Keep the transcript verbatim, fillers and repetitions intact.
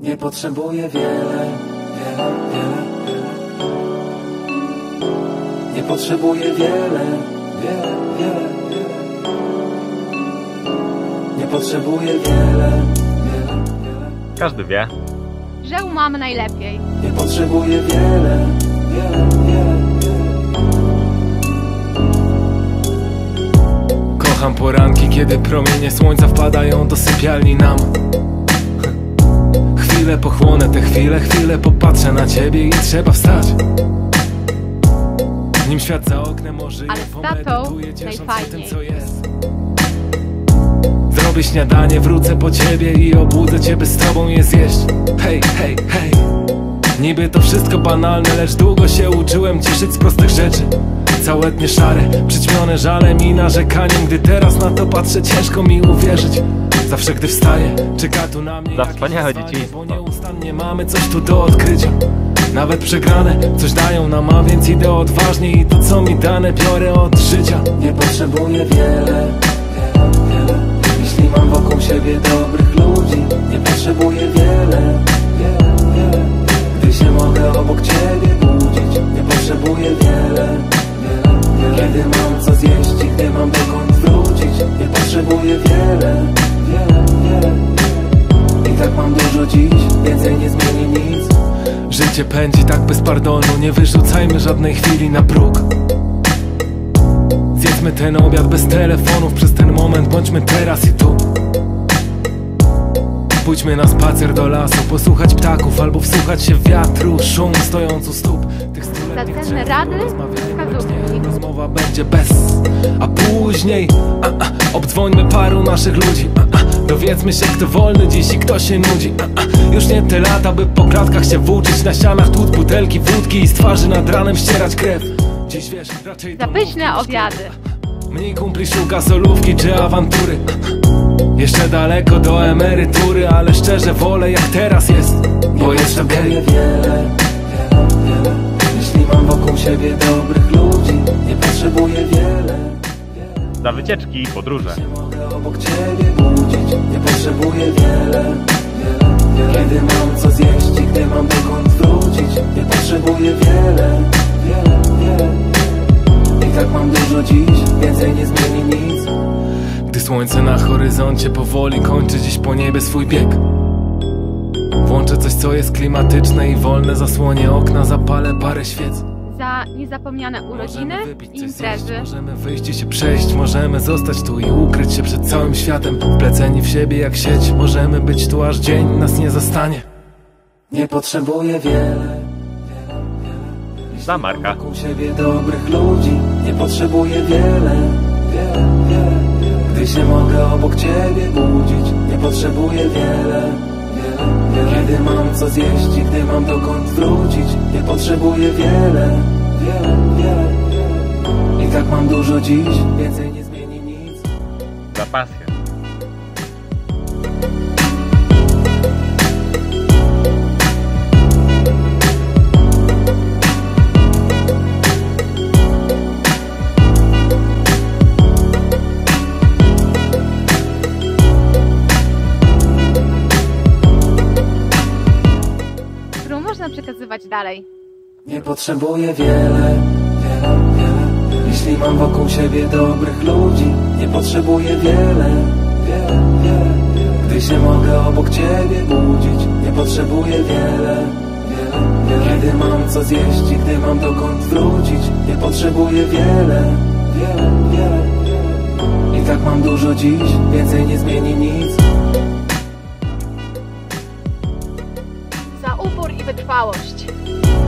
Nie potrzebuję wiele, wiele, wiele, wiele. Nie potrzebuję wiele, wiele, wiele, wiele. Nie potrzebuję wiele, wiele, wiele. Każdy wie, że u mamy najlepiej. Nie potrzebuję wiele, wiele, wiele, wiele. Kocham poranki, kiedy promienie słońca wpadają do sypialni nam. Chwilę pochłonę te chwile, chwilę popatrzę na ciebie i trzeba wstać. Nim świat za oknem może Ale z tatą ciesząc się tym, co jest. Zrobię śniadanie, wrócę po ciebie i obudzę cię, by z tobą je zjeść. Hej, hej, hej. Niby to wszystko banalne, lecz długo się uczyłem cieszyć z prostych rzeczy. Całe dnie szare, przyćmione żalem i narzekaniem. Gdy teraz na to patrzę, ciężko mi uwierzyć. Zawsze gdy wstaję, czeka tu na mnie za wspaniałe dzieciństwo. Bo nieustannie mamy coś tu do odkrycia. Nawet przegrane coś dają nam, a więc idę odważnie i to co mi dane biorę od życia. Nie potrzebuję wiele, wiele, wiele. Jeśli mam wokół siebie dobrych ludzi. Nie potrzebuję wiele, wiele, wiele. Gdy się mogę obok ciebie budzić. Nie potrzebuję wiele, wiele, wiele. Kiedy mam co zjeść i gdy mam dokąd wrócić. Nie potrzebuję wiele, wiele, wiele. I tak mam dużo dziś, więcej nie zmieni nic. Życie pędzi tak bez pardonu, nie wyrzucajmy żadnej chwili na próg. Zjedzmy ten obiad bez telefonów, przez ten moment bądźmy teraz i tu. Pójdźmy na spacer do lasu, posłuchać ptaków albo wsłuchać się w wiatru, szum stojąc u stóp tych stuletnich Za cenne rady, wskazówki. Rozmowa będzie bez, a później a, a, obdzwońmy paru naszych ludzi. A, a, dowiedzmy się, kto wolny dziś i kto się nudzi. A, a, już nie te lata, by po klatkach się włóczyć, na ścianach tłuc butelki wódki i z twarzy nad ranem ścierać krew. Dziś wiesz, raczej Za pyszne obiady. Mniej kumpli szuka solówki czy awantury. Jeszcze daleko do emerytury, ale szczerze wolę jak teraz jest, bo jest okej. Nie potrzebuję wiele, wiele, wiele. Jeśli mam wokół siebie dobrych ludzi. Nie potrzebuję wiele, wiele. za wycieczki i podróże. Nie mogę obok ciebie budzić. Nie potrzebuję wiele, wiele, wiele. Kiedy mam co zjeść i gdy mam dokąd wrócić. Nie potrzebuję wiele, wiele, wiele. I tak mam dużo dziś, więcej nie zmieni nic. Gdy słońce na horyzoncie powoli kończy dziś po niebie swój bieg. Włączę coś, co jest klimatyczne i wolne, zasłonię okna, zapalę parę świec. Za niezapomniane urodziny i imprezy. Możemy wyjść i się przejść, możemy zostać tu i ukryć się przed całym światem. Wpleceni w siebie jak sieć, możemy być tu aż dzień nas nie zastanie. Nie potrzebuję wiele, Za Marka. wokół siebie dobrych ludzi. Nie potrzebuję wiele, wiele, wiele. Gdy się mogę obok ciebie budzić. Nie potrzebuję wiele, wiele, wiele. Kiedy mam co zjeść i gdy mam dokąd wrócić. Nie potrzebuję wiele, wiele, wiele, wiele. I tak mam dużo dziś, więcej nie zmieni nic. Za pasję. Można przekazywać dalej. Nie potrzebuję wiele, wiele, wiele. Jeśli mam wokół siebie dobrych ludzi. Nie potrzebuję wiele, wiele, wiele. Gdy się mogę obok ciebie budzić. Nie potrzebuję wiele, wiele, wiele. Kiedy mam co zjeść i gdy mam dokąd wrócić. Nie potrzebuję wiele, wiele, wiele, wiele. I tak mam dużo dziś, więcej nie zmieni nic. Za upór i wytrwałość.